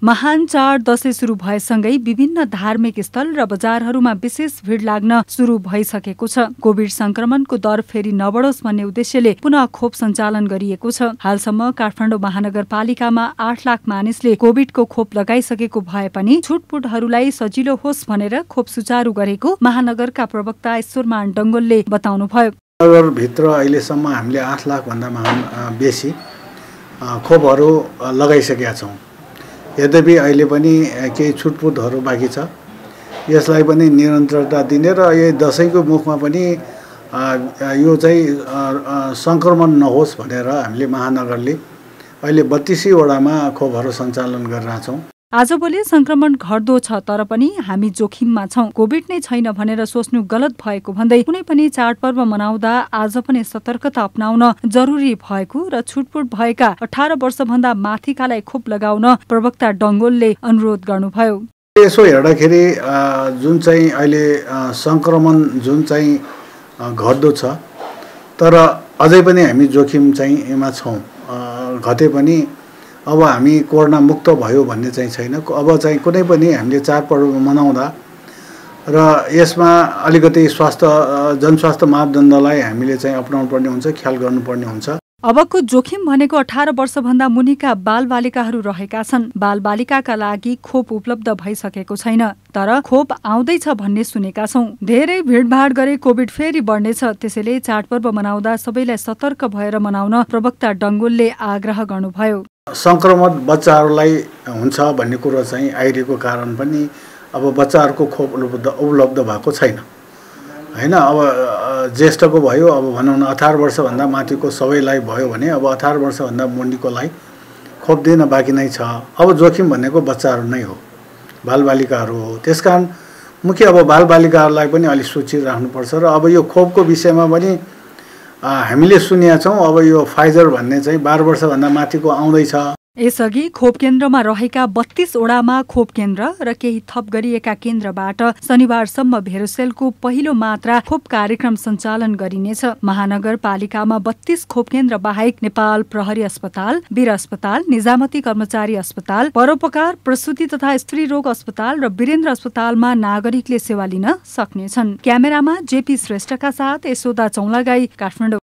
महान चाड दशैं सुरु भएसँगै विभिन्न धार्मिक स्थल र बजारहरूमा विशेष भीड़ लाग्न सुरु भइसकेको छ। कोभिड संक्रमणको दर फेरि नबढोस् भन्ने उद्देश्यले पुनः खोप सञ्चालन गरिएको छ। हालसम्म काठमाडौँ महानगरपालिकामा 8 लाख मानिसले कोभिडको खोप लगाइसकेको भए पनि छुटपुटहरूलाई सजिलो होस् भनेर खोप सुचारू गरेको महानगरका प्रवक्ता ईश्वरमान डङ्गोलले बताउनुभयो। नगरभित्र अहिलेसम्म हामीले 8 लाख भन्दा बेसी खोपहरू लगाइसकेका छौँ। यद्यपि अहिले पनि केही छुटपुटहरू बाँकी छ। यसलाई पनि निरन्तरता दिने र यो दशैंको मुखमा पनि यो चाहिँ संक्रमण नहोस् भनेर हामीले महानगरले अहिले 32 वडामा खोपहरू सञ्चालन गरिरहेका छौँ। आजभोलि संक्रमण घट्दो छ, तर पनि हामी जोखिममा छौं। कोभिड नै छैन भनेर सोच्नु गलत भएको भन्दै कुनै पनि चाडपर्व मनाउँदा आज पनि सतर्कता अपनाउन जरुरी भएको र छुटपुट भएका 18 वर्षभन्दा माथिकालाई खोप लगाउन प्रवक्ता डङ्गोलले अनुरोध गर्नुभयो। यसो हेर्दाखेरि जुन चाहिँ अहिले संक्रमण जुन चाहिँ घट्दो छ, तर अझै पनि हामी जोखिम चाहिँ मा छौं। घटे पनि अब हामी कोरोना मुक्त भयो भन्ने चाहिँ छैन। अब चाहिँ कुनै पनि हामीले चाडपर्व मनाउँदा र यसमा अलिकति जनस्वास्थ्य मापदण्डलाई हामीले चाहिँ अपनाउनु पर्ने हुन्छ, ख्याल गर्नुपर्ने हुन्छ। अबको जोखिम भनेको 18 वर्षभन्दा मुनिका बालबालिकाहरू रहेका छन्। बालबालिकाका लागि खोप उपलब्ध भइसकेको छैन, तर खोप आउँदैछ भन्ने सुनेका छौं। धेरै भिडभाड गरे कोभिड फेरि बढ्नेछ। त्यसैले चाडपर्व मनाउँदा सबैलाई सतर्क भएर मनाउन प्रवक्ता डङ्गोलले आग्रह गर्नुभयो। संक्रमित बच्चाहरूलाई हुन्छ भन्ने कुरो चाहिँ आइरहेको कारण पनि अब बच्चाहरूको खोप उपलब्ध भएको छैन हैन। अब ज्येष्ठको भयो, अब भनौँ न 18 वर्षभन्दा माथिको सबैलाई भयो भने अब 18 वर्षभन्दा मुनिकोलाई खोप दिन बाँकी नै छ। अब जोखिम भनेको बच्चाहरू नै हो, बालबालिकाहरू हो। त्यसकारण मुख्य अब बालबालिकाहरूलाई पनि अलि सोची राख्नुपर्छ। र अब यो खोपको विषयमा पनि हामीले सुनेका छौँ, अब यो फाइजर भन्ने चाहिँ 12 वर्षभन्दा माथिको आउँदैछ। यसअघि खोप केन्द्रमा रहेका 32 वडामा खोप केन्द्र र केही थप गरिएका केन्द्रबाट शनिबारसम्म भेरोसेलको पहिलो मात्रा खोप कार्यक्रम सञ्चालन गरिनेछ। महानगरपालिकामा 32 खोप केन्द्र बाहेक नेपाल प्रहरी अस्पताल, वीर अस्पताल, निजामती कर्मचारी अस्पताल, परोपकार, प्रसुति तथा स्त्री रोग अस्पताल र वीरेन्द्र अस्पतालमा नागरिकले सेवा लिन सक्नेछन्। क्यामेरामा जेपी श्रेष्ठका साथ यशोदा चौलागाई, काठमाडौँ।